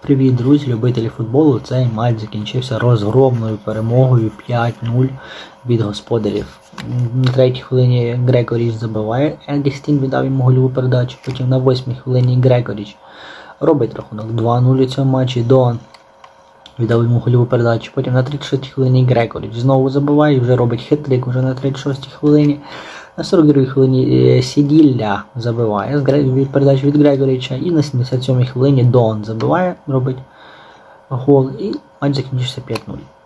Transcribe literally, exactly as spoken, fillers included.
Привіт, друзі, любителі футболу. Цей матч закінчився розгромною перемогою п'ять нуль від господарів. На третій хвилині Грегоріч забиває, Егістін віддав йому гольову передачу, потім на восьмій хвилині Грегоріч робить рахунок два нуль у цьому матчі, Доан віддав йому гольову передачу, потім на тридцять шостій хвилині Грегоріч знову забиває і вже робить хет-трик вже на тридцять шостій хвилині. На сорок другій хвилині Сіділля забиває від передачі від Грегоріча, і на сімдесят сьомій хвилині Доан забиває, робить гол, і матч закінчився п'ять нуль.